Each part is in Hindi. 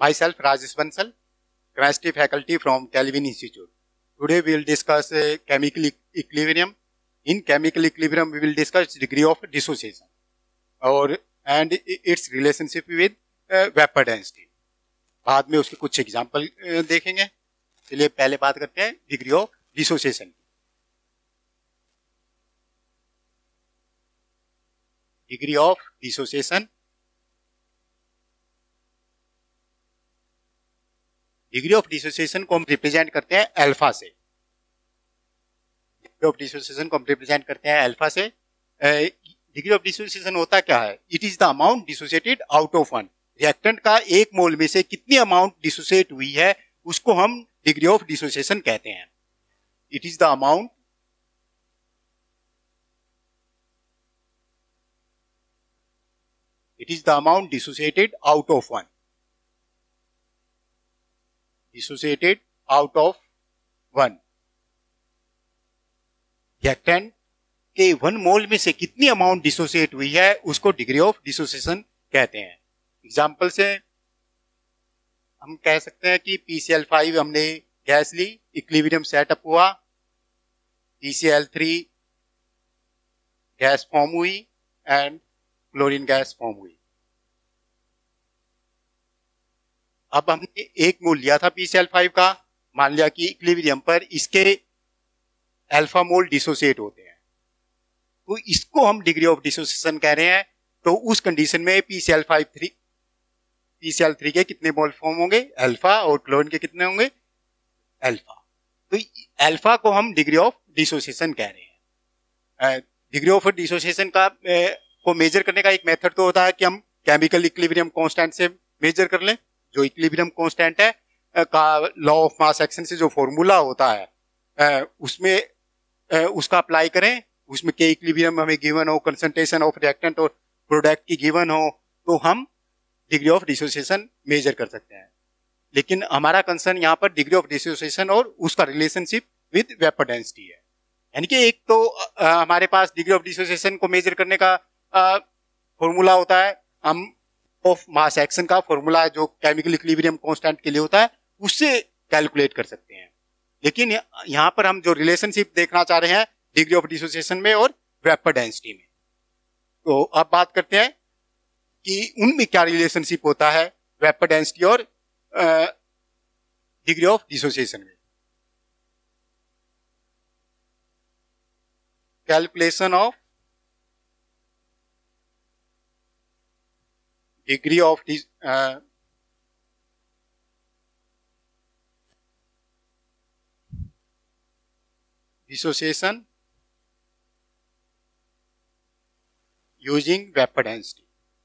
Myself Rajesh Bansal, chemistry faculty from KELVIN Institute. Today we will discuss chemical equilibrium. In chemical equilibrium we will discuss degree of dissociation and its relationship with vapor density. बाद में उसके कुछ एग्जाम्पल देखेंगे. चलिए पहले बात करते हैं degree of dissociation. Degree of dissociation. Degree of dissociation को हम रिप्रेजेंट करते हैं अल्फा से. डिग्री ऑफ डिसोसिएशन को हम रिप्रेजेंट करते हैं अल्फा से. डिग्री ऑफ डिसोसिएशन होता क्या है? It is the amount dissociated out of one. Reactant का एक मोल में से कितनी अमाउंट डिसोसिएट हुई है उसको हम डिग्री ऑफ डिसोसिएशन कहते हैं. It is the amount dissociated out of one. Dissociated out of one. Reactant के वन मोल में से कितनी अमाउंट डिसोसिएट हुई है उसको डिग्री ऑफ डिसोसिएशन कहते हैं. एग्जाम्पल से हम कह सकते हैं कि PCl5 हमने गैस ली, इक्विलिब्रियम सेटअप हुआ, PCl3 गैस फॉर्म हुई एंड क्लोरीन गैस फॉर्म हुई. अब हमने एक मोल लिया था PCl5 का, मान लिया कि इक्विलिब्रियम पर इसके अल्फा मोल डिसोसिएट होते हैं, तो इसको हम डिग्री ऑफ डिसोसिएशन कह रहे हैं. तो उस कंडीशन में PCl3 के कितने मोल फॉर्म होंगे? अल्फा. और क्लोरीन के कितने होंगे? अल्फा. तो अल्फा को हम डिग्री ऑफ डिसोसिएशन कह रहे हैं. डिग्री ऑफ डिसोसिएशन का को मेजर करने का एक मेथड तो होता है कि हम केमिकल इक्विलिब्रियम कांस्टेंट से मेजर कर लें. जो इक्विलिब्रियम कांस्टेंट है का लॉ ऑफ मास एक्शन से जो फॉर्मूला होता है उसमें उसका अप्लाई करें. उसमें के इक्विलिब्रियम हमें गिवन हो, कंसंट्रेशन ऑफ रिएक्टेंट और प्रोडक्ट की गिवन हो, तो हम डिग्री ऑफ डिसोसिएशन मेजर कर सकते हैं. लेकिन हमारा कंसर्न यहाँ पर डिग्री ऑफ डिसोसिएशन और उसका रिलेशनशिप विद वेपर डेंसिटी है. यानी कि एक तो हमारे पास डिग्री ऑफ डिसोसिएशन को मेजर करने का फॉर्मूला होता है, हम ऑफ मास एक्शन का फॉर्मूला जो केमिकल इक्विलिब्रियम कांस्टेंट के लिए होता है उससे कैलकुलेट कर सकते हैं. लेकिन यहाँ पर हम जो रिलेशनशिप देखना चाह रहे हैं डिग्री ऑफ डिसोसिएशन में और वेपर डेंसिटी में. तो अब बात करते हैं कि उनमें क्या रिलेशनशिप होता है वेपर डेंसिटी और डिग्री ऑफ डिसोसिएशन में. Calculation of degree of dissociation using vapour density.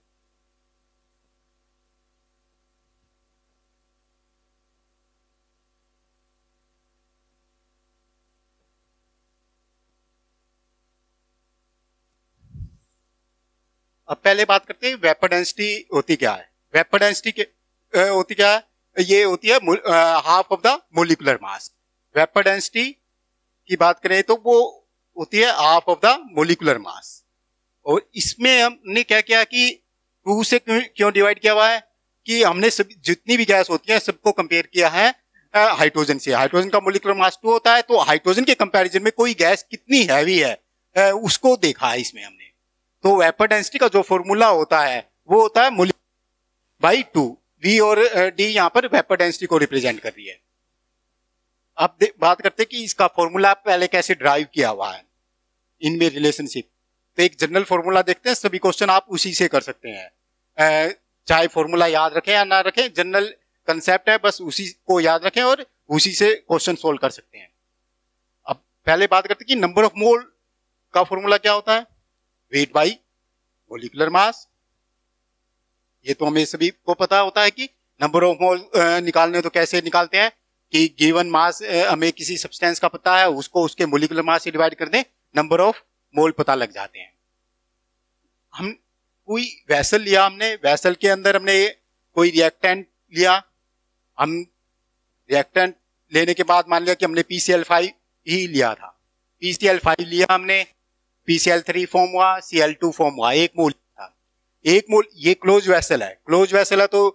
अब पहले बात करते हैं वेपर डेंसिटी होती क्या है. वेपर डेंसिटी होती क्या है? ये होती है half of the molecular mass. Vapour density की बात करें तो वो होती है half of the molecular mass. और इसमें हमने क्या किया कि 2 से क्यों डिवाइड किया हुआ है कि हमने सब जितनी भी गैस होती है सबको कंपेयर किया है हाइड्रोजन से. हाइड्रोजन का मोलिकुलर मास 2 होता है, तो हाइड्रोजन के कंपैरिजन में कोई गैस कितनी हैवी है उसको देखा है इसमें हमने. तो वेपर डेंसिटी का जो फॉर्मूला होता है वो होता है मोलिकुलर बाई 2. V और D यहाँ पर वेपर डेंसिटी को रिप्रेजेंट कर रही है. अब बात करते हैं कि इसका फॉर्मूला पहले कैसे ड्राइव किया हुआ है इनमें रिलेशनशिप. तो एक जनरल फॉर्मूला देखते हैं, सभी क्वेश्चन आप उसी से कर सकते हैं. चाहे फॉर्मूला याद रखें या ना रखें, जनरल कंसेप्ट है, बस उसी को याद रखें और उसी से क्वेश्चन सोल्व कर सकते हैं. अब पहले बात करते हैं कि नंबर ऑफ मोल का फॉर्मूला क्या होता है? Weight by molecular mass. ये तो हमें सभी को पता होता है कि नंबर ऑफ मोल निकालने तो कैसे निकालते हैं कि गिवन मास हमें किसी सब्सटेंस का पता है, उसको उसके मोलिकुलर मास से डिवाइड कर दें, नंबर ऑफ मोल पता लग जाते हैं. हम कोई वेसल लिया, हमने वेसल के अंदर हमने कोई रिएक्टेंट लिया. हम रिएक्टेंट लेने के बाद मान लिया कि हमने PCl5 ही लिया था. PCl5 लिया हमने, PCl3 फॉर्म हुआ, Cl2 फॉर्म हुआ, एक मोल था. एक मोल, ये क्लोज वेसल है. क्लोज वेसल है तो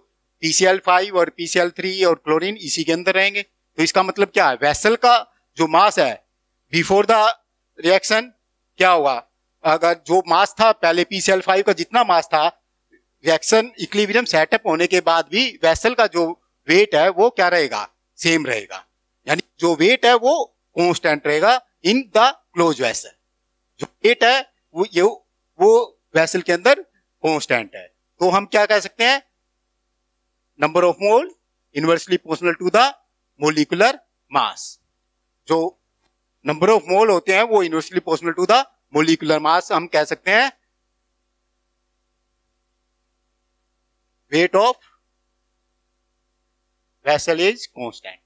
PCl5 और PCl3 और क्लोरीन इसी के अंदर रहेंगे। तो इसका मतलब क्या है, वेसल का जो मास है बिफोर द रिएक्शन क्या होगा, अगर जो मास था पहले PCl5 का जितना मास था, रिएक्शन इक्विलिब्रियम सेटअप होने के बाद भी वेसल का जो वेट है वो क्या रहेगा, सेम रहेगा, यानी जो वेट है वो कांस्टेंट रहेगा इन द क्लोज वेसल। जो वेट है वो वेसल के अंदर कांस्टेंट है। तो हम क्या कह सकते हैं, number of mole inversely proportional to the molecular mass. जो नंबर ऑफ मोल होते हैं वो inversely proportional to the molecular mass हम कह सकते हैं weight of vessel is constant.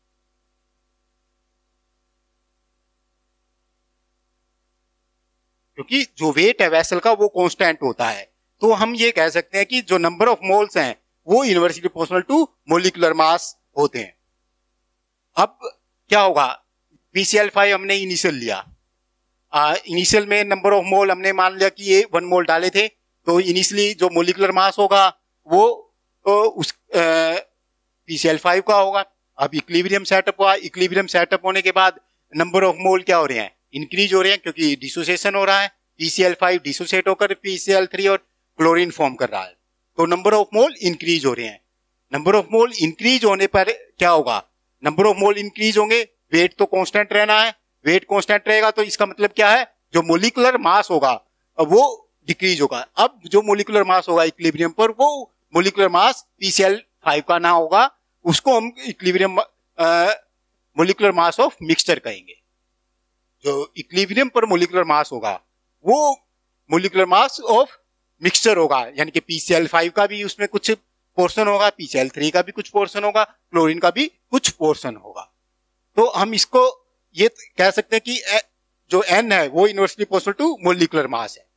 क्योंकि जो वेट है वेसल का वो कांस्टेंट होता है, तो हम ये कह सकते हैं कि जो नंबर ऑफ मोल्स हैं वो inversely proportional to molecular mass होते हैं। अब क्या होगा, PCl5 हमने इनिशियल लिया, इनिशियल में नंबर ऑफ मोल हमने मान लिया कि ये 1 मोल डाले थे, तो इनिशियली जो मोलिकुलर मास होगा वो उस PCl5 का होगा। अब इक्विलिब्रियम सेटअप हुआ, इक्विलिब्रियम सेटअप होने के बाद नंबर ऑफ मोल क्या हो रहे हैं, इंक्रीज हो रहे हैं, क्योंकि डिसोसिएशन हो रहा है, PCl5 डिसोसिएट होकर PCl3 और क्लोरीन फॉर्म कर रहा है, तो नंबर ऑफ मोल इंक्रीज हो रहे हैं। नंबर ऑफ मोल इंक्रीज होने पर क्या होगा, नंबर ऑफ मोल इंक्रीज होंगे, वेट तो कांस्टेंट रहना है, वेट कांस्टेंट रहेगा तो इसका मतलब क्या है, जो मोलिकुलर मास होगा वो डिक्रीज होगा। अब जो मोलिकुलर मास होगा इक्विलिब्रियम पर, वो मोलिकुलर मास PCl5 का ना होगा, उसको हम equilibrium molecular mass of mixture कहेंगे। जो इक्विलिब्रियम पर मोलिकुलर मास होगा वो मोलिकुलर मास ऑफ मिक्सचर होगा, यानी कि PCl5 का भी उसमें कुछ पोर्शन होगा, PCl3 का भी कुछ पोर्शन होगा, क्लोरीन का भी कुछ पोर्शन होगा। तो हम इसको ये कह सकते हैं कि जो N है वो inversely proportional to molecular mass है।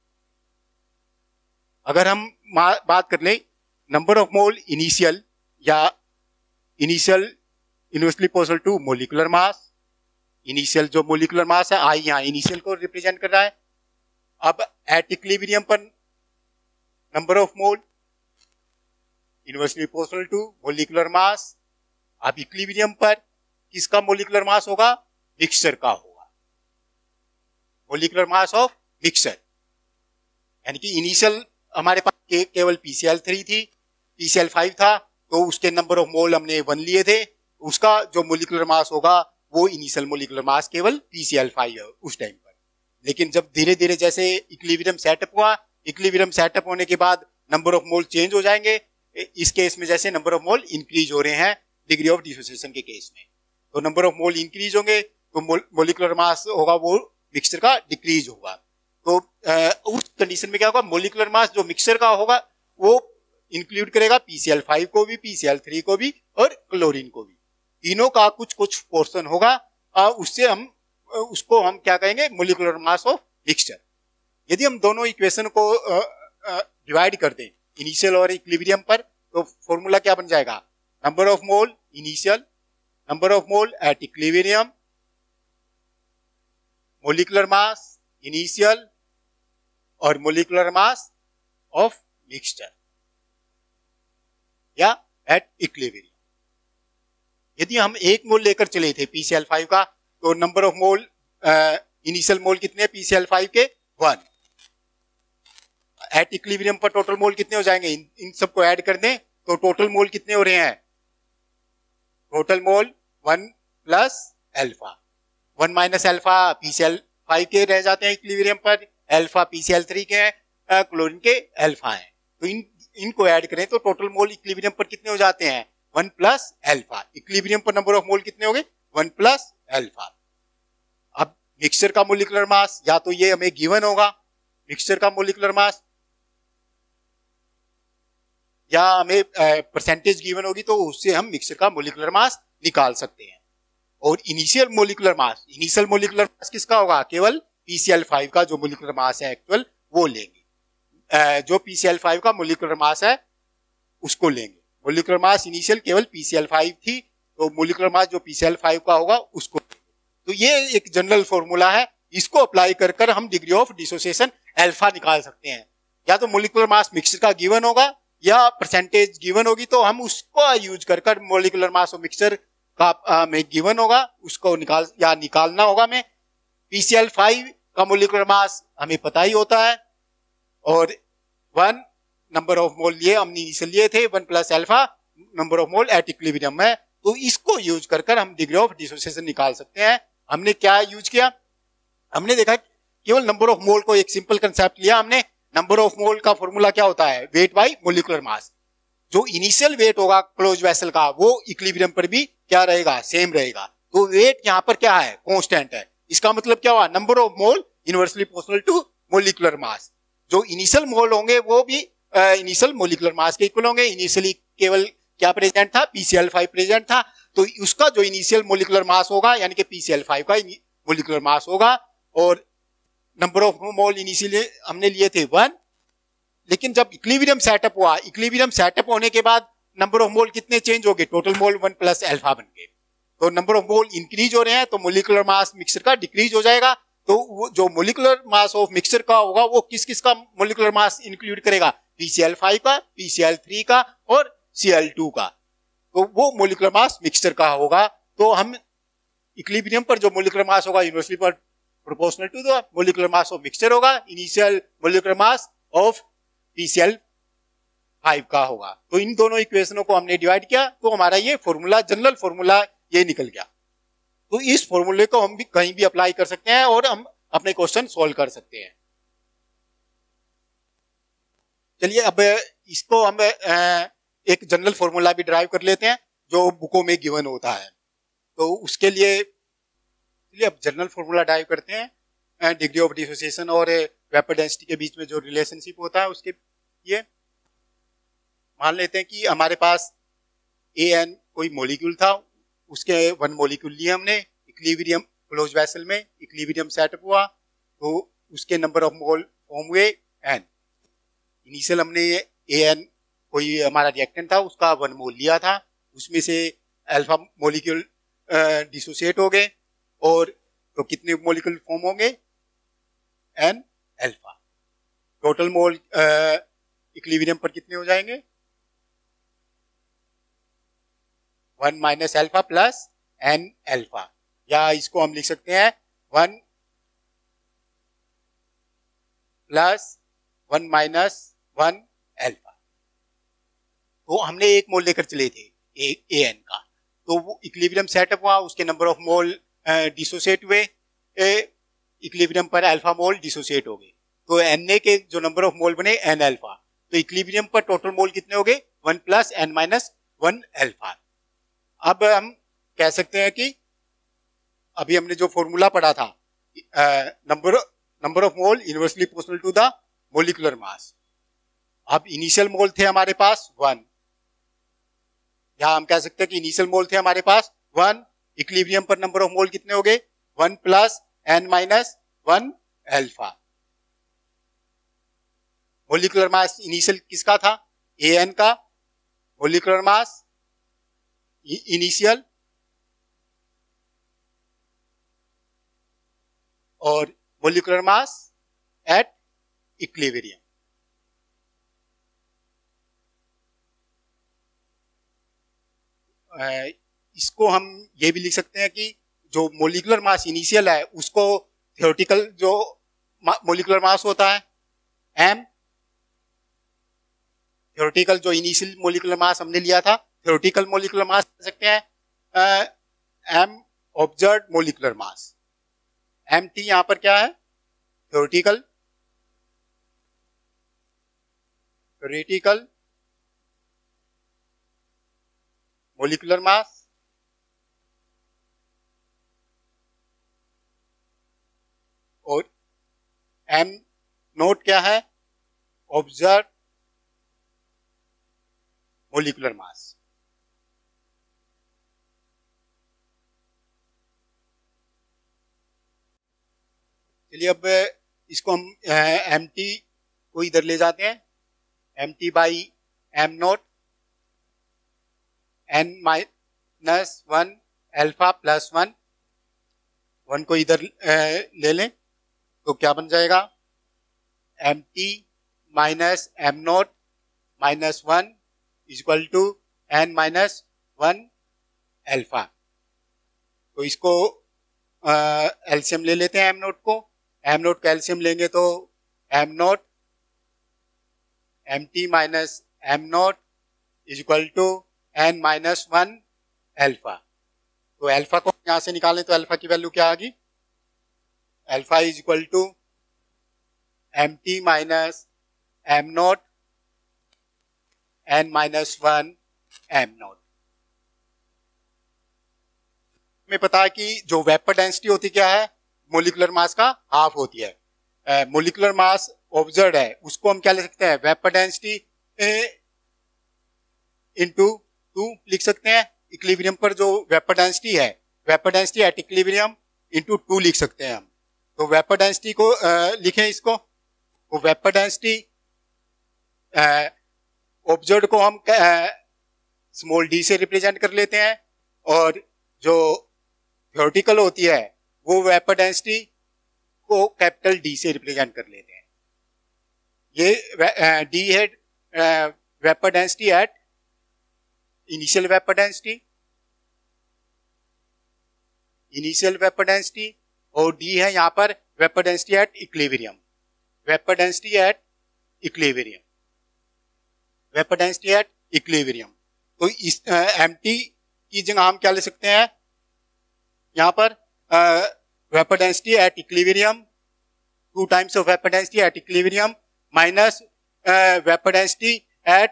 अगर हम बात कर लें नंबर ऑफ मोल इनिशियल या initial inversely proportional to molecular mass, initial जो मोलिकुलर मास है I यहाँ इनिशियल को रिप्रेजेंट कर रहा है। अब एट इक्विलिब्रियम पर number of mole inversely proportional to molecular mass. अब इक्विलिब्रियम पर किसका मोलिकुलर मास होगा, मिक्सचर का होगा, मोलिकुलर मास ऑफ मिक्सचर। यानी कि इनिशियल हमारे पास केवल PCl3 थी, PCl5 था, तो उसके नंबर ऑफ मोल हमने 1 लिए थे, उसका जो मोलिकुलर मास होगा वो इनिशियल मोलिकुलर मास केवल PCl5 है उस टाइम पर। लेकिन जब धीरे धीरे जैसे इक्विलिब्रियम सेटअप हुआ, इक्विलिब्रियम सेटअप होने के बाद नंबर ऑफ मोल चेंज हो जाएंगे। इस केस में जैसे नंबर ऑफ मोल इंक्रीज हो रहे हैं डिग्री ऑफ डिसोसिएशन के केस में, तो नंबर ऑफ मोल इंक्रीज होंगे तो मोलिकुलर मास होगा वो मिक्सचर का डिक्रीज होगा। तो उस कंडीशन में क्या होगा, मोलिकुलर मास जो मिक्सचर का होगा वो इंक्लूड करेगा PCl5 को भी, PCl3 को भी और क्लोरीन को भी, तीनों का कुछ कुछ पोर्शन होगा। उससे हम उसको हम क्या कहेंगे, मोलिकुलर मास ऑफ मिक्सचर। यदि हम दोनों इक्वेशन को डिवाइड कर दें इनिशियल और इक्विलिब्रियम पर, तो फॉर्मूला क्या बन जाएगा, number of mole initial, number of mole at equilibrium, molecular mass initial और मोलिकुलर मास ऑफ मिक्सचर या एट इक्विलिब्रियम। यदि हम 1 मोल लेकर चले थे PCl5 का, तो number of mole initial mole कितने PCl5 के 1, एट इक्विलिब्रियम पर टोटल मोल कितने हो जाएंगे, इन सबको ऐड कर दें तो टोटल मोल कितने हो रहे हैं, total mole 1 plus alpha, 1 minus alpha PCl5 के रह जाते हैं इक्विलिब्रियम पर, अल्फा PCl3 के हैं, क्लोरीन के अल्फा हैं, तो इनको ऐड करें तो टोटल मोल इक्विलिब्रियम पर कितने हो जाते हैं, 1 प्लस अल्फा। इक्विलिब्रियम पर नंबर ऑफ मोल कितने हो गए, 1 प्लस अल्फा। अब मिक्सचर का मोलिकुलर मास, या तो ये हमें गिवन होगा मिक्सचर का मोलिकुलर मास, या हमें परसेंटेज गिवन होगी तो उससे हम मिक्सचर का मोलिकुलर मास निकाल सकते हैं। और इनिशियल मोलिकुलर मास किसका होगा, केवल PCl5 का जो मोलिकुलर मास है एक्चुअल वो लेंगे, जो PCl5 का मोलिकुलर मास है उसको लेंगे। मोलिकुलर मास इनिशियल केवल PCl5 थी, तो मोलिकुलर मास जो PCl5 का होगा उसको। तो ये एक जनरल फॉर्मूला है, इसको अप्लाई कर हम डिग्री ऑफ डिसोसिएशन अल्फा निकाल सकते हैं। या तो मोलिकुलर मास मिक्सचर का गिवन होगा या परसेंटेज गिवन होगी तो हम उसको यूज कर मोलिकुलर मास ऑफ मिक्सचर का में गिवन होगा उसको निकालना होगा हमें। PCl5 का मोलिकुलर मास हमें पता ही होता है और 1 नंबर ऑफ मोल लिए हमने इनिशियल लिए थे 1 plus alpha number of mole at equilibrium में, तो इसको यूज कर हम डिग्री ऑफ डिसोसिएशन निकाल सकते हैं। हमने क्या यूज किया, हमने देखा केवल नंबर ऑफ मोल को एक सिंपल कंसेप्ट लिया हमने। नंबर ऑफ मोल का फॉर्मूला क्या होता है, वेट बाय मोलिकुलर मास। जो इनिशियल वेट होगा क्लोज वेसल का वो इक्विलिब्रियम पर भी क्या रहेगा, सेम रहेगा। तो वेट यहाँ पर क्या है, कांस्टेंट है। इसका मतलब क्या हुआ, number of mole inversely proportional to molecular mass. जो इनिशियल मोल होंगे वो भी इनिशियल मोलिकुलर मास के इक्वल होंगे। इनिशियली केवल क्या प्रेजेंट था, PCl5 प्रेजेंट था, तो उसका जो इनिशियल मोलिकुलर मास होगा यानी कि PCl5 का मोलिकुलर मास होगा। और नंबर ऑफ मोल इनिशियली हमने लिए थे 1, लेकिन जब इक्विलिब्रियम सेटअप हुआ, इक्विलिब्रियम सेटअप होने के बाद नंबर ऑफ मोल कितने चेंज हो गए, टोटल मोल 1 प्लस अल्फा बन गए। तो नंबर ऑफ मोल इंक्रीज हो रहे हैं तो मोलिकुलर मास मिक्सचर का डिक्रीज हो जाएगा। तो वो जो मोलिकुलर मास ऑफ मिक्सचर का होगा वो किस किस का मोलिकुलर मास इंक्लूड करेगा, PCl5 का, PCl3 का और Cl2 का। तो वो मोलिकुलर मास मिक्सचर का होगा। तो हम इक्विलिब्रियम पर जो मोलिकुलर मास होगा यूनिवर्सली पर proportional to the molecular mass of mixture होगा। Initial molecular mass of PCl5 का होगा। तो इन दोनों इक्वेशनों को हमने डिवाइड किया तो हमारा ये फॉर्मूला, जनरल फॉर्मूला ये निकल गया। तो इस फॉर्मूले को हम भी कहीं भी अप्लाई कर सकते हैं और हम अपने क्वेश्चन सॉल्व कर सकते हैं। चलिए अब इसको हम एक जनरल फॉर्मूला भी ड्राइव कर लेते हैं जो बुकों में गिवन होता है। तो उसके लिए चलिए अब जनरल फॉर्मूला ड्राइव करते हैं। डिग्री ऑफ डिसोसिएशन और वेपर डेंसिटी के बीच में जो रिलेशनशिप होता है उसके लिए मान लेते हैं कि हमारे पास AN कोई मॉलिक्यूल था, उसके 1 मॉलिक्यूल लिए हमने, इक्विलिब्रियम क्लोज वेसल में इक्विलिब्रियम सेटअप हुआ तो उसके नंबर ऑफ मोल फॉर्म हुए N। इनिशियल हमने AN कोई हमारा रिएक्टेंट था उसका 1 मोल लिया था, उसमें से अल्फा मॉलिक्यूल डिसोसिएट हो गए और तो कितने मॉलिक्यूल फॉर्म होंगे, N alpha. Total mole equilibrium पर कितने हो जाएंगे, 1 minus alpha plus N alpha, या इसको हम लिख सकते हैं 1 प्लस 1 माइनस 1 अल्फा। तो हमने 1 मोल लेकर चले थे AN का, तो वो इक्विलिब्रियम सेटअप हुआ, उसके नंबर ऑफ मोल डिसोसिएट हुए, इक्विलिब्रियम पर अल्फा मोल डिसोसिएट हो गए। तो Na के जो नंबर ऑफ मोल बने N अल्फा, तो इक्विलिब्रियम पर टोटल मोल कितने हो गए, 1 प्लस N माइनस 1 अल्फा। अब हम कह सकते हैं कि अभी हमने जो फॉर्मूला पढ़ा था, number of mole inversely proportional to the molecular mass. अब इनिशियल मोल थे हमारे पास 1, या हम कह सकते हैं कि इनिशियल मोल थे हमारे पास 1, इक्विलिब्रियम पर नंबर ऑफ मोल कितने हो गए, 1 plus N minus 1 alpha. Molecular mass initial किसका था, AN का, मोलिकुलर मास इनिशियल और मोलिकुलर मास एट इक्विलिब्रियम। इसको हम ये भी लिख सकते हैं कि जो मोलिकुलर मास इनिशियल है उसको थ्योरेटिकल जो मोलिकुलर मास होता है M, थ्योरेटिकल जो इनिशियल मोलिकुलर मास हमने लिया था थ्योरेटिकल मोलिकुलर मास कह सकते हैं M observed molecular mass. MT यहां पर क्या है, थ्योरेटिकल मोलिकुलर मास और M नोट क्या है, ऑब्जर्व मोलिकुलर मास। चलिए अब इसको हम MT को इधर ले जाते हैं, MT by M nought N minus 1 alpha plus 1 को इधर ले लें तो क्या बन जाएगा, MT minus M nought minus one is equal to n minus one alpha. तो इसको एलसीएम ले लेते हैं एम नोट को। एम नोट का एलसीएम लेंगे तो M nought M T minus M nought is equal to n minus one alpha. तो अल्फा को यहां से निकालें तो अल्फा की वैल्यू क्या आ गई? Alpha is equal to M T minus M nought n minus one M nought. हमें पता है कि जो वेपर डेंसिटी होती क्या है, मोलिकुलर मास का हाफ होती है। मोलिकुलर मास ऑब्जर्व है उसको हम क्या ले सकते हैं? वेपर डेंसिटी इनटू 2 लिख सकते हैं। इक्विलिब्रियम पर जो वेपर डेंसिटी है, vapour density at equilibrium into 2 लिख सकते हैं हम। तो वेपर डेंसिटी को लिखें इसको। तो वेपर डेंसिटी ऑब्जर्व को हम स्मॉल डी से रिप्रेजेंट कर लेते हैं और जो थ्योरेटिकल होती है वो वेपर डेंसिटी को कैपिटल डी से रिप्रेजेंट कर लेते हैं। ये डी है vapour density at initial vapour density, initial vapour density, और डी है यहां पर vapour density at equilibrium, vapour density at equilibrium, vapour density at equilibrium. तो इस एमटी की जगह हम क्या ले सकते हैं? यहां पर vapour density at equilibrium 2 times of vapour density at equilibrium minus vapour density at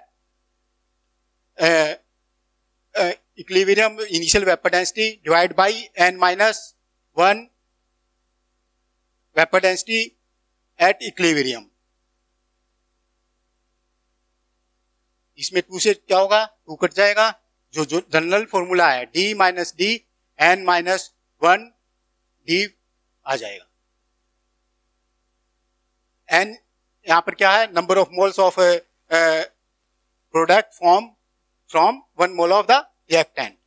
equilibrium initial vapour density divide by n minus one vapour density at equilibrium. इसमें 2 से क्या होगा? 2 कट जाएगा। जो जनरल फॉर्मूला है d minus D n minus one D आ जाएगा। n यहां पर क्या है? Number of moles of product from 1 mole of the reactant.